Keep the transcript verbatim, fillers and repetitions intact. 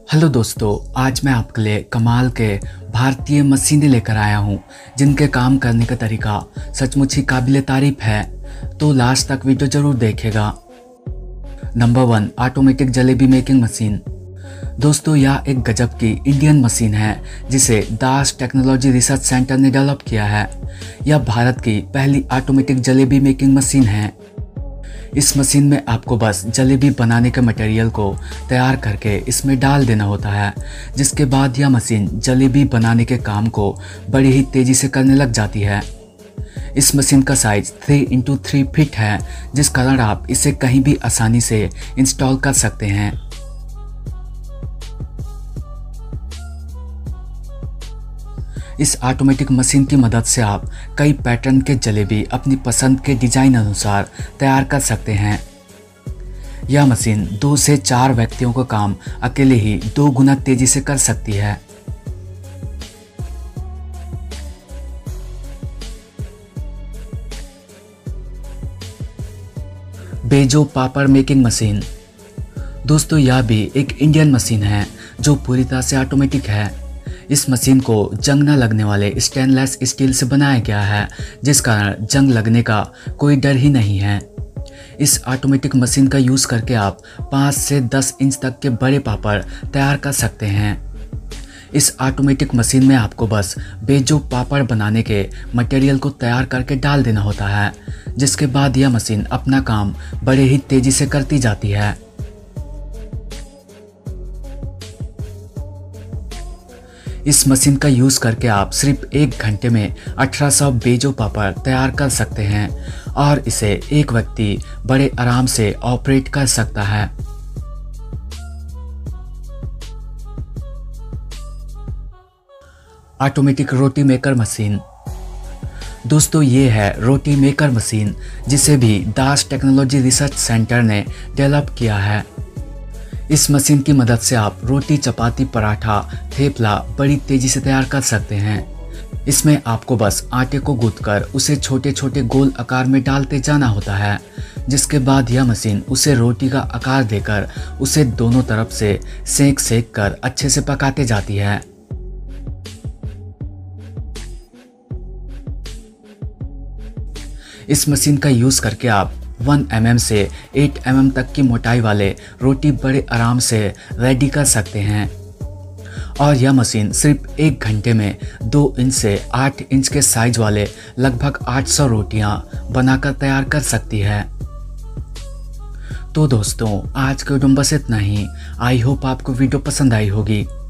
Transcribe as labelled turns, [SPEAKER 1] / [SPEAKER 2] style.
[SPEAKER 1] Hello दोस्तों, आज मैं आपके लिए कमाल के भारतीय मशीनें लेकर आया हूं जिनके काम करने का तरीका सचमुच ही काबिले तारीफ है। तो लास्ट तक वीडियो जरूर देखेगा। Number one, automatic jalebi making machine. दोस्तों, यह एक गजब की इंडियन मशीन है जिसे दास टेक्नोलॉजी रिसर्च सेंटर ने डेवलप किया है। यह भारत की पहली ऑटोमेटिक जलेबी मेकिंग मशीन है। इस मशीन में आपको बस जलेबी बनाने के मटेरियल को तैयार करके इसमें डाल देना होता है, जिसके बाद यह मशीन जलेबी बनाने के काम को बड़ी ही तेज़ी से करने लग जाती है। इस मशीन का size three into three feet है, जिस कारण आप इसे कहीं भी आसानी से इंस्टॉल कर सकते हैं। इस ऑटोमेटिक मशीन की मदद से आप कई पैटर्न के जलेबी अपनी पसंद के डिजाइन अनुसार तैयार कर सकते हैं। यह मशीन दो से चार व्यक्तियों का काम अकेले ही दो गुना तेजी से कर सकती है। बेजो पापड़ मेकिंग मशीन। दोस्तों, यह भी एक इंडियन मशीन है जो पूरी तरह से ऑटोमेटिक है। इस मशीन को जंग न लगने वाले स्टेनलेस स्टील से बनाया गया है, जिस कारण जंग लगने का कोई डर ही नहीं है। इस ऑटोमेटिक मशीन का यूज़ करके आप पाँच से दस इंच तक के बड़े पापड़ तैयार कर सकते हैं। इस ऑटोमेटिक मशीन में आपको बस बेजो पापड़ बनाने के मटेरियल को तैयार करके डाल देना होता है, जिसके बाद यह मशीन अपना काम बड़े ही तेज़ी से करती जाती है। इस मशीन का यूज़ करके आप सिर्फ एक घंटे में अठारह सौ बेजो पापड़ तैयार कर सकते हैं और इसे एक व्यक्ति बड़े आराम से ऑपरेट कर सकता है। Automatic roti maker machine. दोस्तों, ये है रोटी मेकर मशीन जिसे भी दास टेक्नोलॉजी रिसर्च सेंटर ने डेवलप किया है। इस मशीन की मदद से आप रोटी, चपाती, पराठा, थेपला बड़ी तेजी से तैयार कर सकते हैं। इसमें आपको बस आटे को गूंथकर उसे छोटे छोटे गोल आकार में डालते जाना होता है, जिसके बाद यह मशीन उसे रोटी का आकार देकर उसे दोनों तरफ से सेक सेक कर अच्छे से पकाते जाती है। इस मशीन का यूज़ करके आप वन एम एम से एट एम एम तक की मोटाई वाले रोटी बड़े आराम से रेडी कर सकते हैं और यह मशीन सिर्फ एक घंटे में दो इंच से आठ इंच के साइज वाले लगभग आठ सौ रोटियां बनाकर तैयार कर सकती है। तो दोस्तों, आज के वीडियो में बस इतना ही। आई होप आपको वीडियो पसंद आई होगी।